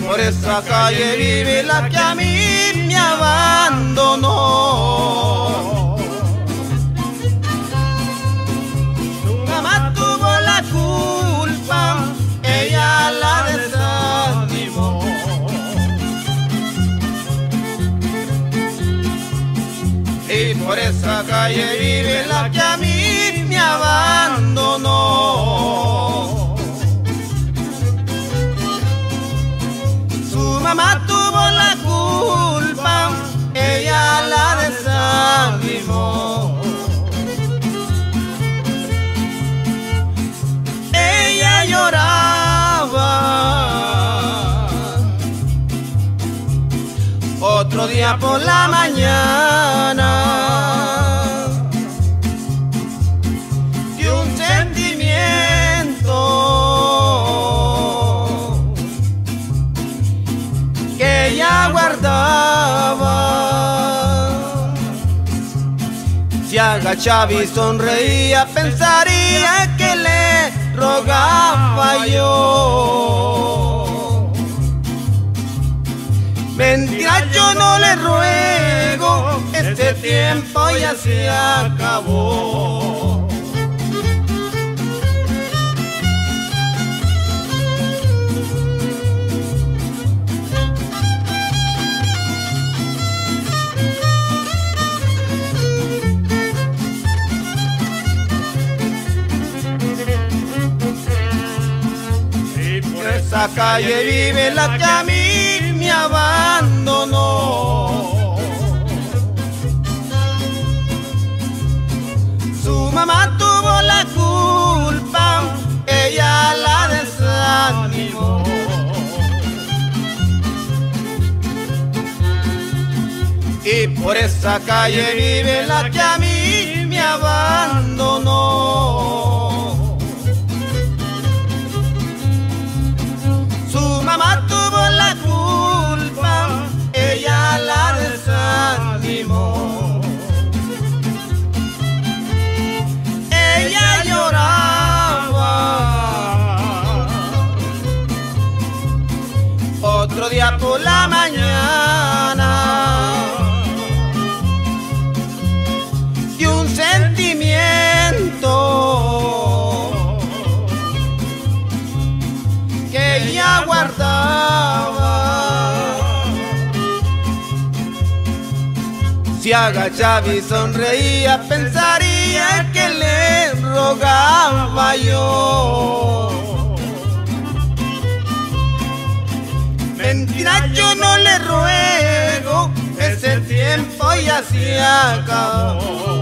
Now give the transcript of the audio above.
por esa calle vive la que a mí me abandonó. Su mamá tuvo la culpa, ella la desanimó. Y por esa calle vive la que a mí me abandonó. Su mamá tuvo la culpa, ella la desanimó. Ella lloraba. Otro día por la mañana, de un sentimiento que ella guardaba, se agachaba y sonreía, pensaría que le rogaba yo. Mentira, yo no le ruego, este tiempo ya se acabó. Y por esa calle vive la que a mí me abandonó. Su mamá tuvo la culpa, ella la desanimó. Y por esa calle vive la que a mí me abandonó. Su mamá tuvo la culpa, ella la desanimó. Ella lloraba. Otro día por la mañana, de un sentimiento que ella guardaba, se agachaba y sonreía, pensaría que le rogaba yo. Mentira, yo no le ruego, ese tiempo ya se acabó.